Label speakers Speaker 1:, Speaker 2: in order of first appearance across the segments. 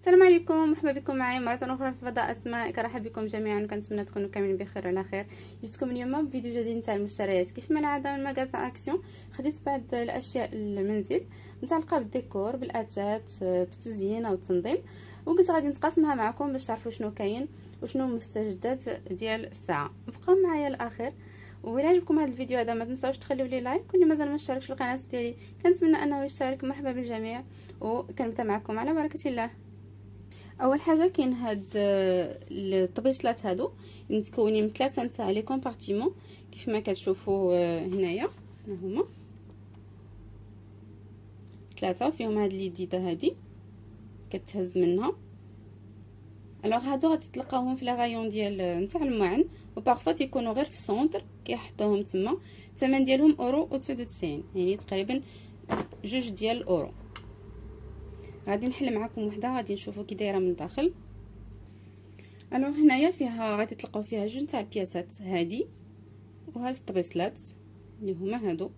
Speaker 1: السلام عليكم، مرحبا بكم معايا مره اخرى في فضاء اسماء. كنرحب بكم جميعا وكنتمنى تكونوا كاملين بخير وعلى خير. جيتكم اليوم بفيديو جديد نتاع المشتريات. كيف ما العاده من مغازا اكسيون خديت بعض الاشياء المنزل متعلقه بالديكور، بالاثاث، بالتزيين او التنظيم، وقلت غادي نتقاسمها معكم باش تعرفوا شنو كاين وشنو المستجدات ديال الساعه. بقاو معايا الاخر، وإلا عجبكم هذا الفيديو هذا ما تنساوش تخليو لي لايك، واللي مازال ما اشتركش في القناه ديالي كنتمنى انه يشترك. مرحبا بالجميع وكنبدا معكم على بركه الله. اول حاجه كاين هاد الطبيصلات هادو متكونين من 3 نتاع لي كومبارتيمون كيف ما كتشوفوا هنايا. هما 3 وفيهم هاد اليديده هادي كتهز منها. الوغ هادو غادي تلقاوهم في لا غايون ديال نتاع الماعن، وبارفو تيكونوا غير في السونتر كيحطوهم تما. الثمن ديالهم اورو و 99، يعني تقريبا 2 ديال الاورو. غادي نحل معكم وحده غادي نشوفوا كي دايره من الداخل. الوغ هنايا فيها غادي تلقاو فيها 2 تاع البياسات هادي وهاد الطبيصلات اللي هما هادو.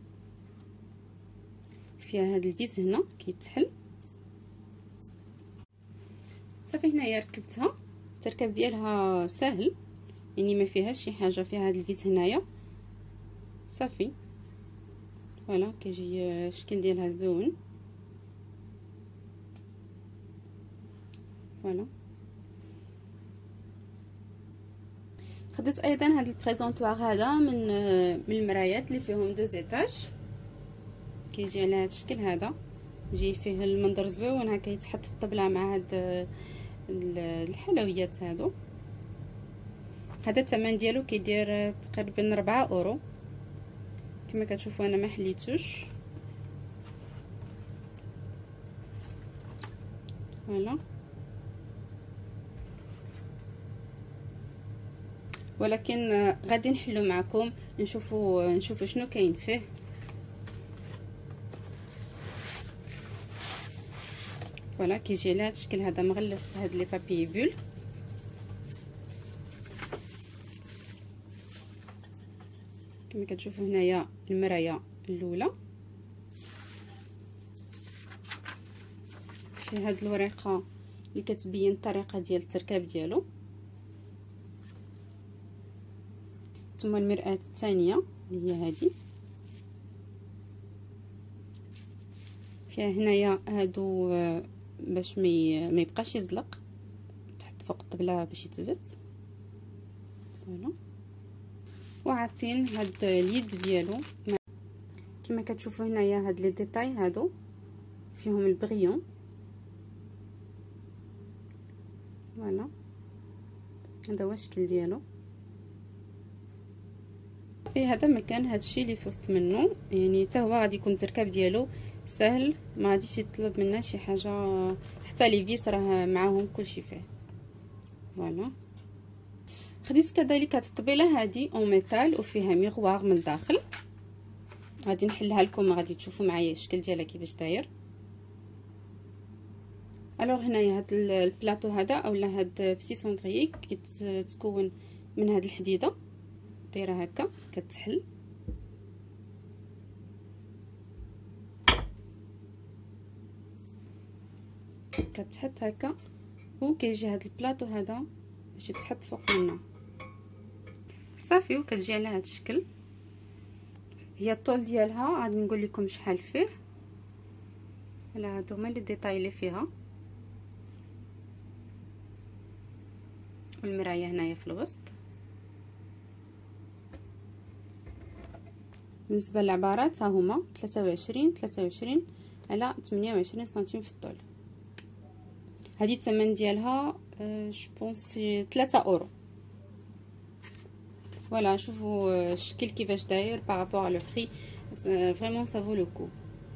Speaker 1: فيها هاد الفيس هنا كيتحل صافي. هنايا ركبتها، التركب ديالها سهل يعني ما فيهاش شي حاجه. فيها هاد الفيس هنايا صافي. فوالا كيجي الشكل ديالها زوين. فوالا خديت ايضا هاد البريزونطوار هذا من المرايات اللي فيهم 2 ايطاج. كيجي على هاد الشكل هذا، يجي فيه المنظر زوين هكا يتحط في الطبله مع هاد الحلويات هادو. هذا الثمن ديالو كيدير تقريبا 4 اورو. كما كتشوفوا انا ما حليتوش. فوالا ولكن غادي نحلو معكم نشوفوا شنو كاين فيه. فوالا كيجي على هذا الشكل هذا مغلف بهاد لي بابي بول. كما كتشوفوا هنايا المرايه الاولى في هاد الورقه اللي كتبين الطريقه ديال التركاب ديالو، ثم المرآة الثانيه اللي هي هذه. فيها هنايا هادو باش ما يبقاش يزلق، تحط فوق الطبله باش يثبت. فوالا وعاطين هاد اليد ديالو كما كتشوفوا هنايا. هاد لي ديتاي هادو فيهم البغيون. فوالا هذا هو الشكل ديالو. في هذا مكان هادشي اللي في وسط منه، يعني حتى هو غادي يكون التركاب ديالو سهل، ما غاديش يطلب منا شي حاجه. حتى لي فيس راه معاهم كلشي فيه. فوالا خديت كذلك هاد الطبيله هادي اون ميتال وفيها ميغوار من الداخل. غادي نحلها لكم، غادي تشوفوا معايا الشكل ديالها كيفاش داير. الوغ هنايا هاد البلاطو هذا اولا هاد بسي سوندري كيتكون من هاد الحديده دايره هكا كتحل. كتحط هكا وكيجي هاد البلاطو هذا باش يتحط فوق منه صافي. وكتجي على هاد الشكل. هي الطول ديالها غادي نقول لكم شحال فيه. على هادو هما لي ديتاي اللي فيها. والمرايه هنايا في الوسط. بالنسبه للعبارات ها هما 23 على 28 سنتيم في الطول. هذه الثمن ديالها جو بونس 3 اورو. فوالا شوفوا الشكل كيفاش داير بارابور لو بري، فريمون سافو لو كو.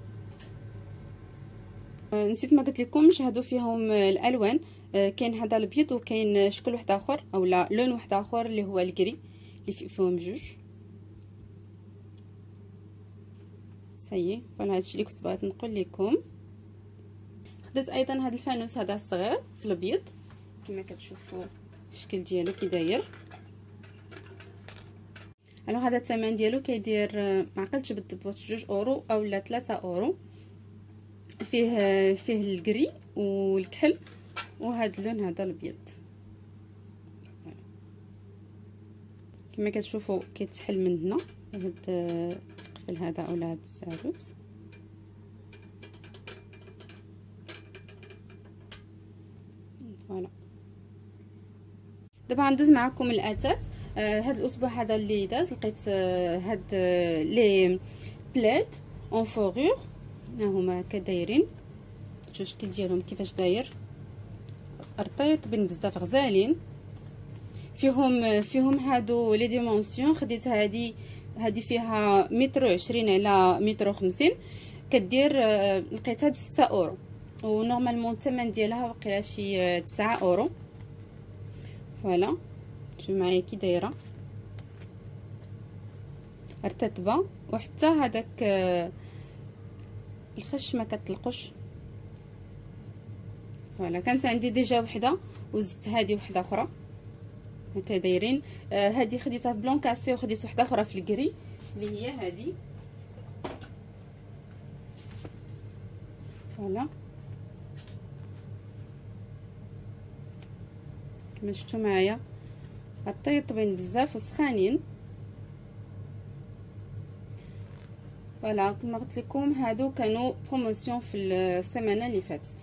Speaker 1: نسيت ما قلت لكمش هادو فيهم الالوان. كاين هذا الابيض وكاين شكل واحد اخر اولا لون واحد اخر اللي هو الكري اللي فيهم 2. سايي فوالا هادشي اللي كنت بغيت نقول لكم. خديت ايضا هذا الفانوس هذا الصغير في الابيض كما كتشوفوا الشكل ديالو كي داير. الوغ هذا الثمن ديالو كيدير ما عقلتش بالضبط 2 اورو اولا 3 اورو. فيه الكري والكحل وهذا اللون هذا الابيض. كما كتشوفوا كيتحل من هنا هاد القفل هذا اولا هاد الزاروت. فوالا دابا غندوز معكم الاثاث. هاد الاسبوع هذا اللي داز لقيت هاد لي بلاد اون فورور، ها هما هكا دايرين. شوفوا الشكل ديالهم كيفاش داير، رطيطين بزاف غزالين. فيهم هادو لي ديمونسيون. خديت هادي فيها 120 على 150، كدير لقيتها ب 6 اورو، ونورمالمون الثمن ديالها واقيلا شي 9 اورو. فوالا شوفوا معايا كي دايره رتتبه، وحتى هذاك الخش ما كتلقوش. فوالا كانت عندي ديجا وحده وزدت هذه وحده اخرى هكا دايرين. هذه خديتها في بلون كاسي، وخديت وحده اخرى في الكري اللي هي هذه. فوالا كما شفتوا معايا طيبين بزاف وسخانين. فوالا كما قلت لكم هادو كانوا بروموسيون في السيمانه اللي فاتت.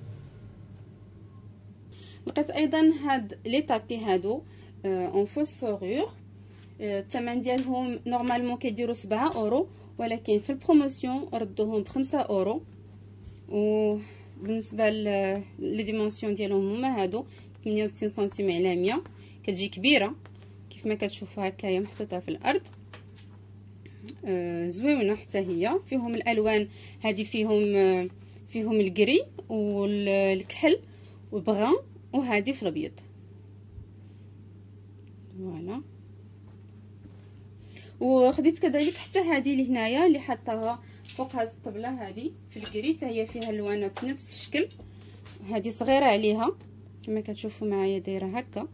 Speaker 1: لقيت ايضا هاد لي طابي هادو اون فوسفورور. الثمن ديالهم نورمالمون كيديروا 7 اورو، ولكن في البروموسيون ردوهم ب 5 اورو. وبالنسبه لي ديمونسيون ديالهم هما هادو 68 سنتيم على 100. كتجي كبيره كيف ما كتشوفوا هكايا محطوطه في الارض. زويونه حتى هي. فيهم الالوان هذه فيهم الكري والكحل والبغان، وهذه في الابيض. فوالا وخديت كذلك حتى هذه اللي هنايا اللي حطاها فوق هذه الطبله، هذه في الكري حتى هي فيها الوانات نفس الشكل. هذه صغيره عليها كما كتشوفوا معايا دايره هكا.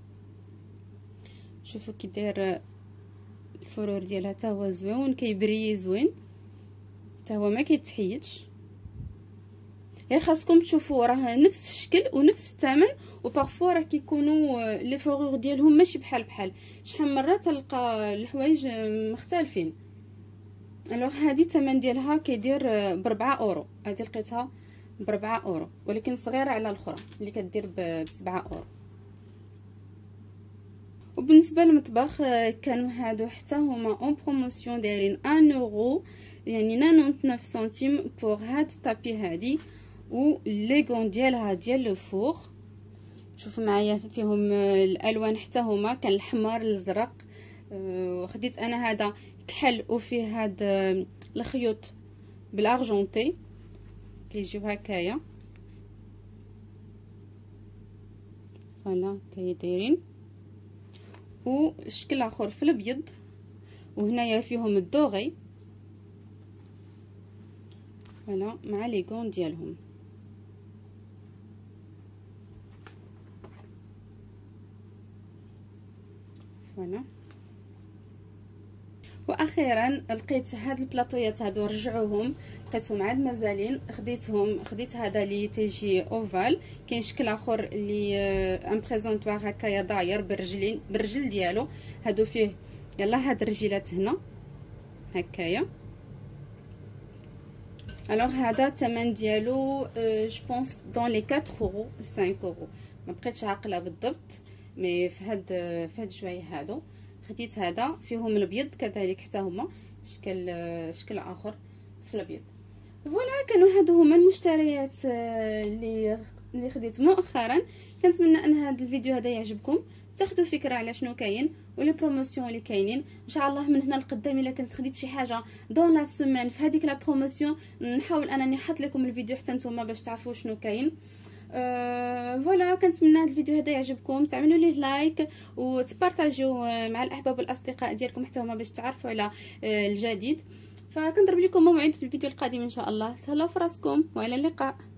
Speaker 1: شوفوا كي داير الفرور ديالها حتى هو زوين، كيبري زوين حتى هو ما كيتحيدش. غير خاصكم تشوفوا راه نفس الشكل ونفس الثمن، وبارفو راه كيكونوا لي فورور ديالهم ماشي بحال. شحال من مره تلقى الحوايج مختلفين. الوغ هذه الثمن ديالها كيدير ب 4 اورو. هذه لقيتها ب 4 اورو، ولكن صغيره على الاخرى اللي كدير ب 7 اورو. وبالنسبه للمطبخ كانوا هادو حتى هما اون بروموسيون دايرين 1 اورو، يعني 99 سنتيم بوغ هاد الطابي هادي. و لي غون ديالها ديال لو فور شوفوا معايا فيهم الالوان حتى هما، كان الاحمر الازرق. وخديت انا هذا كحل وفيه هاد الخيوط بالارجونتي كيجيو هكايا. فوالا كي دايرين. وشكل اخر في الابيض، وهنايا فيهم الدوغي. فوالا مع لي غون ديالهم. فوالا واخيرا لقيت هاد البلاطويات هادو رجعوهم، لقيتهم عاد مازالين. خديت هذا اللي تيجي اوفال، كاين شكل اخر اللي ان بريزونطوار هكايا داير بالرجل ديالو. هادو فيه يلا هاد الرجيلات هنا هكايا. الوغ هذا الثمن ديالو جو بونس دون لي 4 اورو 5 اورو، ما بقيتش عاقله بالضبط. مي في هاد شويه هادو خديت هذا فيهم الابيض كذلك حتى هما شكل اخر في الابيض. فوالا كانوا هادو هما المشتريات اللي خديت مؤخرا. كنتمنى ان هذا الفيديو هذا يعجبكم، تاخذوا فكره على شنو كاين ولي بروموسيون اللي كاينين. ان شاء الله من هنا لقدام الا كنت خديت شي حاجه دون لا سيمين في هذيك لا بروموسيون نحاول انني نحط لكم الفيديو حتى نتوما باش تعرفوا شنو كاين. فوالا كنتمنى هذا الفيديو هذا يعجبكم، تعملوا ليه لايك وتبارطاجيو مع الاحباب والاصدقاء ديالكم حتى هما باش تعرفوا على الجديد. فكنضرب لكم موعد في الفيديو القادم ان شاء الله. تهلاو في راسكم والى اللقاء.